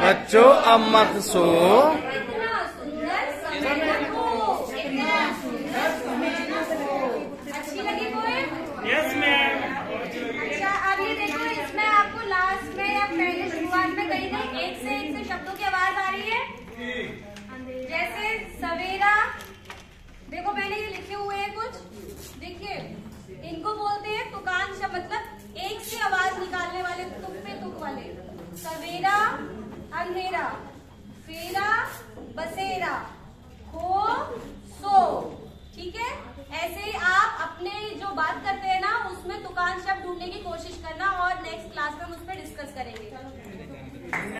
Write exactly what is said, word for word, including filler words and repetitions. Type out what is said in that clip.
बच्चों अब मत सो। इतना सुंदर समय हो, इतना सुंदर समय हो। अच्छी लगी पोएम? Yes ma'am. अच्छा, अब ये देखो, इसमें आपको लास्ट में या पहले शुरुआत में कहीं नहीं एक से एक से शब्दों की आवाज आ रही है। जैसे सवेरा, देखो मैंने ये लिखे हुए हैं कुछ, देखिए इनको बोलते हैं तुकान शब्द, मतलब एक से आवाज निकालने वाले, तुक पे तुक वाले। सवेरा, अंधेरा, फेरा, बसेरा, हो, सो। ठीक है, ऐसे ही आप अपने जो बात करते हैं ना उसमें तुकान शब्द ढूंढने की कोशिश करना, और नेक्स्ट क्लास में हम उस पर डिस्कस करेंगे।